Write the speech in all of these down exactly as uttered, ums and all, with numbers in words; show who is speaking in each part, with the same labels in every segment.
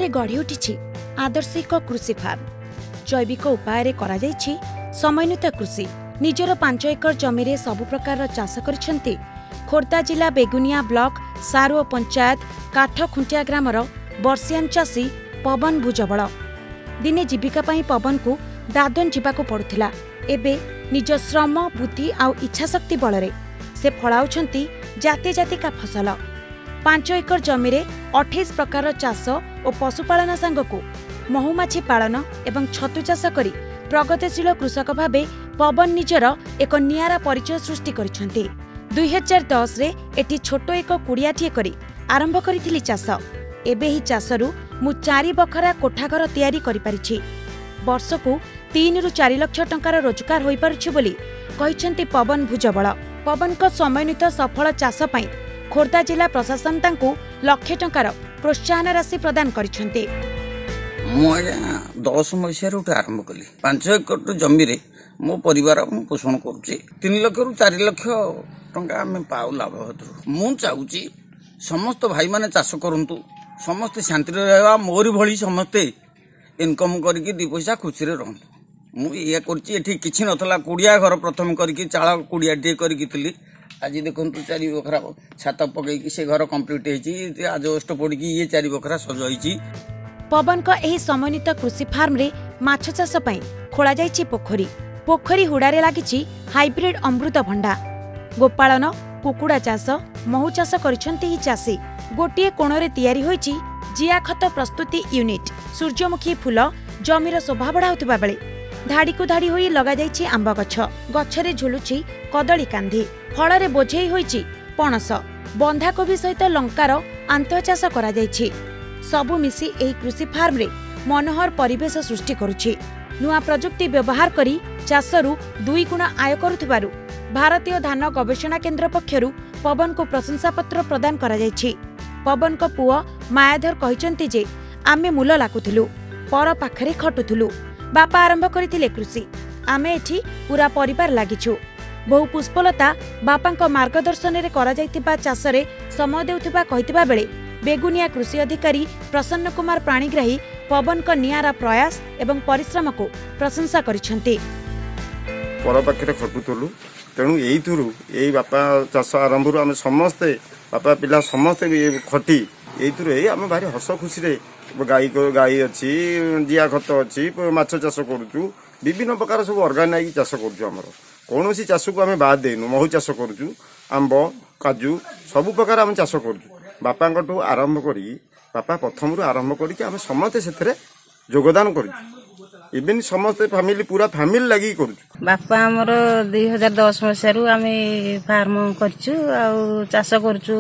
Speaker 1: में गढ़ी उठी आदर्शिक कृषि फार्म। जैविक उपाय करा समन्वित कृषि। निजर पांच एकर जमी रे सबु प्रकार चाष करिसेंती खोर्धा जिला बेगुनिया ब्लॉक सारो पंचायत काठखुंटिया ग्रामर वर्षियान चाषी पवन भुजबल। दिने जीविका पाई पवन को दादन जीवाको पड़ुथिला। एबे निज श्रम बुद्धि आउ इच्छाशक्ति बल से फलाउछंती जाति जाति का फसल। पांच एकर जमी रे अठाईस प्रकार चाष और पशुपालन सांगको महुमाछी पालन एवं छतु चाष करी प्रगतिशील कृषक भावे पवन निजर एक नियारा परिचय सृष्टि करिसेंती। दुई हजार दस रे एटी छोट एक कुड़ियाटीए करी आरंभ करिथिली चाष। एबे ही चाषरू मु चारि बखरा कोठाघर तैयारी करि परिछि। वर्षकु तीन रु चार लाख टंकार रोजगार होई पारुछि बोली कहिसेंती पवन भुजबल। पवन को समन्वित सफल चाष पई खोर्धा जिला प्रशासन तांकु लाख टंकार प्रोत्साहन राशि प्रदान करिसेंती।
Speaker 2: मु दस मसीह आरंभ कली। पांच एकर जमी रे मो परिवार पोषण करुचे। तीन लाख रु चार लाख टंका आम पाऊ लाभ हेतु मु चाहूची समस्त भाई माने चाष करंतु, समस्त शांति रहवा, मोरी भली समस्ते इनकम करके दी पैसा खुशी रे रहंतु। मु या करची एठी किछि नथला। कुड़िया घर प्रथम करके चाळ कुड़िया टे करके थिली। आज देखंतु चारि बखरा छात पकई कि से घर कंप्लीट हेची। आज अष्ट पड़ी कि ये चारि बखरा सज होईची।
Speaker 1: पवन का एही समन्वित कृषि फार्म रे माछ चाष पई खोला जाईची पोखरी। पोखरी हुडारे लागिची हाइब्रिड अमृत भंडा। गोपालन कुकुड़ा चाष महु चाष करिसेंती ही चाषी। गोटिए कोणरे तैयारी होईची जिया खत प्रस्तुति यूनिट। सूर्यमुखी फूल जमीर शोभा बढ़ाउथिबा बेले धाड़ी को धाड़ी होई लगा जाईची आंबा गछ। गछरे झुलुची कदली कांधी। फଳରେ बोझेई होईची पणस। बंधाकोबी सहित लंकार आंत चाष करा जाईची। सबु मिसी एही कृषि फार्म रे मनोहर परिवेश सृष्टि करुछि। नुआ प्रजुक्ति व्यवहार करी चाषरू दुई गुण आय करुथिबारु भारतीय धान गवेषणा केन्द्र पक्षरु पवन को प्रशंसा पत्र प्रदान करा जायछि। पवन को पुओ मायाधर कहिसंती जे आमे मूल लागुथिलु, पर पाखरे खटुथिलु। बापा आरंभ करिथिले कृषि। आमे एठी पूरा परिवार लागिछु। बहु पुष्पलता बापांक मार्गदर्शन रे करा जायतिबा चाषरे समय देउथिबा कहितिबा बेले बेगुनिया कृषि अधिकारी प्रसन्न कुमार प्राणीग्राही पवन का नियारा प्रयास एवं परिश्रम को प्रशंसा करिसेंती।
Speaker 3: पर पाखे खटुलु तेणु यही बापा चाष आरंभ आम समस्ते बापा पिला समस्ते खटी यही आम भारी हस खुशी गाई गाई अच्छी जिया खत अच्छी माछ चाष करुचु। विभिन्न प्रकार सब अर्गानाइज चाष करुचु। कौन सी चाष को आम बाद देनु। महु चाष करुचु, आंब काजू सबु प्रकार आम चाष करुचु। बापा आरंभ करी बापा प्रथम रु आरंभ करके आम समस्ते से योगदान करुचु। इवेन समस्ते फैमिली पूरा फैमिली लगी करुचु।
Speaker 4: बापा हमर दुई हजार दस मसीह रु आम फार्म करचु आ चाष करचु।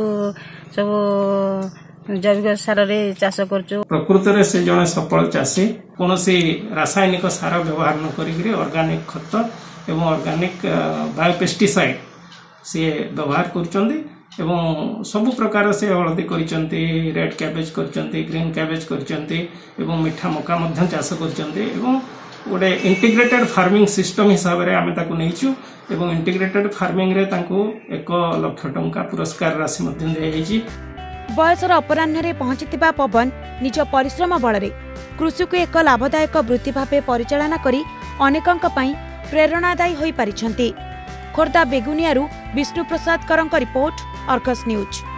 Speaker 4: सब जैविक सार रे चाष करचु।
Speaker 5: प्रकृत रे से जने सफल चाषी कोनोसी रासायनिक सार व्यवहार न करी ऑर्गेनिक खत एवं ऑर्गेनिक बायोपेस्टिसाइड से व्यवहार करचंदी एवं सबु प्रकार से हलदी करिसंती, रेड कैबेज करिसंती, ग्रीन कैबेज करिसंती एवं मीठा मका मध्य चाष करिसंती एवं गोटे इंटीग्रेटेड फार्मिंग सिस्टम हिसाब रे आमे ताकू नेइछु एवं इंटीग्रेटेड फार्मिंग रे ताकू एक लाख टंका पुरस्कार राशि मध्य देइछि।
Speaker 1: बयसर अपराह्न रे पहुंचीतिबा पवन निज परिश्रम बल रे कृषि को एक लाभदायक वृत्ति भावे परिचालना करी अनेकंक पई प्रेरणादायी होई पारिछंती। खोर्धा बेगुनियारू विष्णु प्रसाद करंक रिपोर्ट, अर्गस न्यूज।